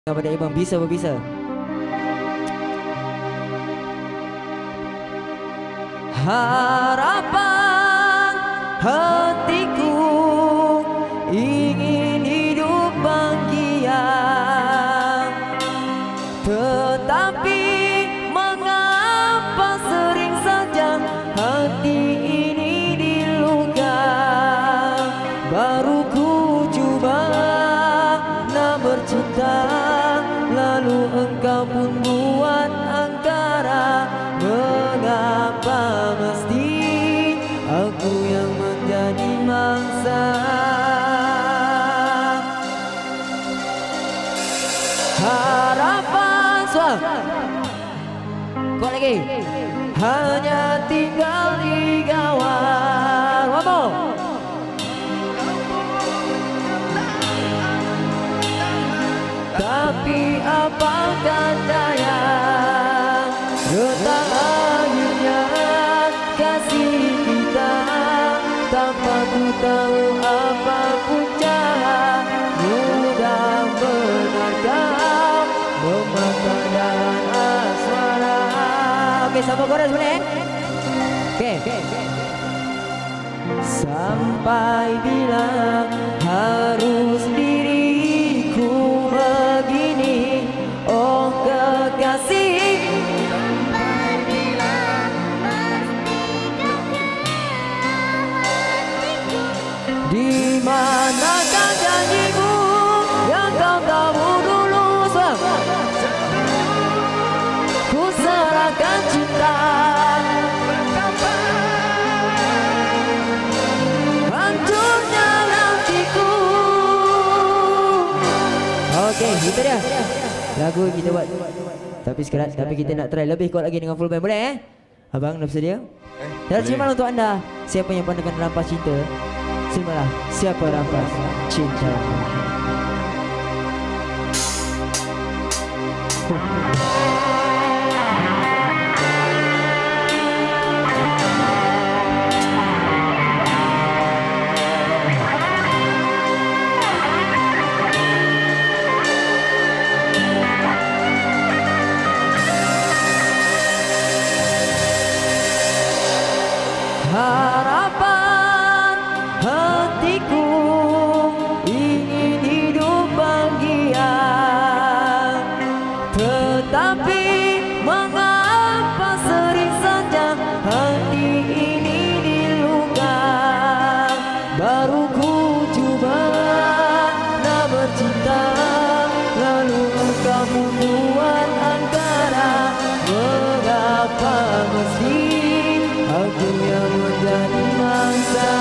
kepada Imam bisa berbisa. Harapan hatiku ingin hidup bahagia, tetapi mengapa sering saja hati ini diluka. Baru ku coba nak bercinta, lalu engkau pun buat angkara. Mengapa mesti aku yang menjadi mangsa? Harapan suam kuat lagi, hanya tinggal di gawang. Wabo tapi apakah daya, getah akhirnya kasih kita, tanpa ku tahu apapun cara. Mudah benarkah memata dan asmara. Oke, sama chorus boleh? Oke. Sampai bila harus diriku begini, oh kekasih? Sampai bila mesti kau hatiku? Di manakah janjimu yang kau tahu dulu? Ku serahkan cinta, hancurnya nantiku. Oke, itu dia lagu kita buat. Tapi kita nak try lebih kuat lagi dengan full band, boleh Abang dah bersedia? Dan simalah untuk anda, siapa yang pandangkan rampas cinta, simalah siapa rampas cinta. Harapan hatiku ingin hidup bahagia, tetapi mengapa sering saja hati ini diluka. Baru ku coba nak bercinta, lalu engkau membuat angkara. Mengapa mesti aku yang menjadi mangsa?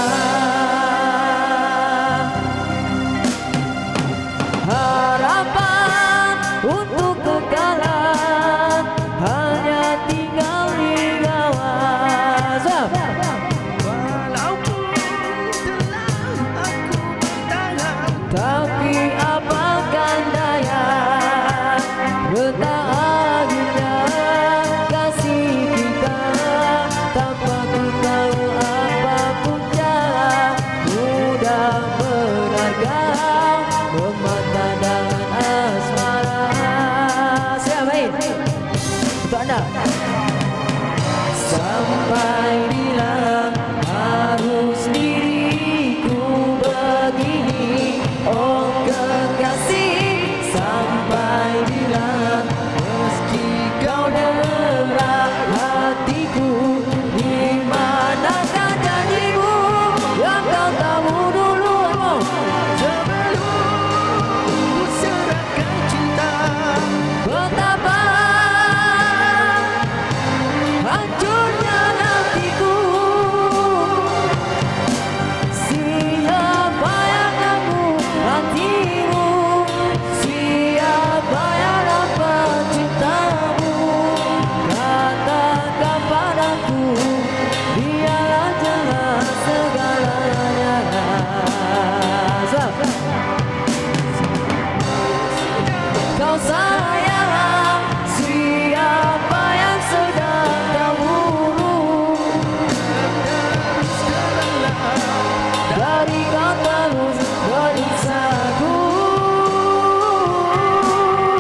Harapan untuk kekalan hanya tinggal di gawang. Walaupun telah aku bertahan, tapi apakah daya, getah akhirnya kasih kita, tanpa ku tahu apapun cara. Mudah benarkah memata dengan asmara? Siap baik untuk anda. Sampai bila harus diriku begini, oh kekasih? Sampai bila meski kau derah hatiku? Di manakah janjimu yang kau tahu dulu? Sebelum ku serahkan cinta, betapa hancurnya nantiku. Siapa yang aku hatimu? Siapa yang dapat cintamu? Katakan padaku, biarlah jelas segalanya. Kau sayang siapa yang sedang dahulu, dari kau terus berisaku.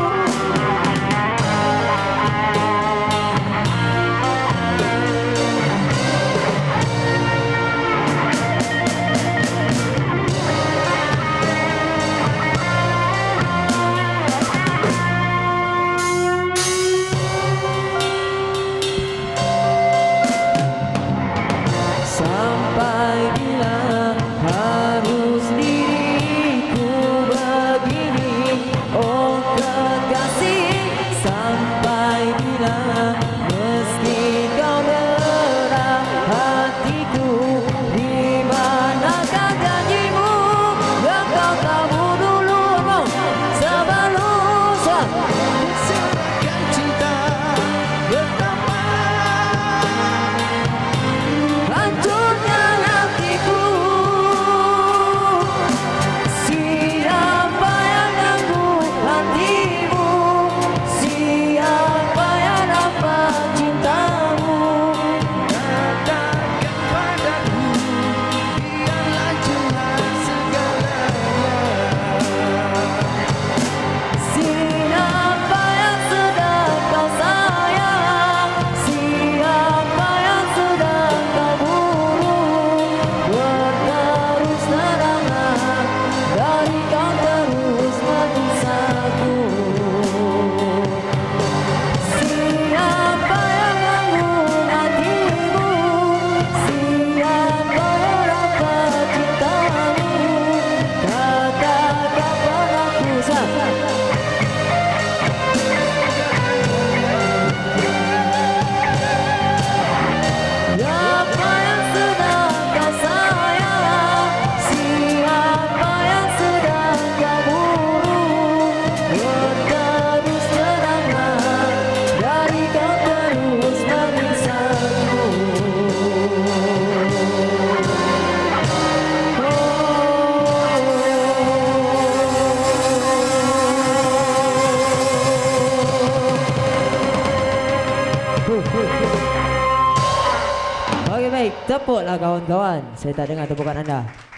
Okey baik, tepuklah kawan-kawan. Saya tak dengar tepukan anda.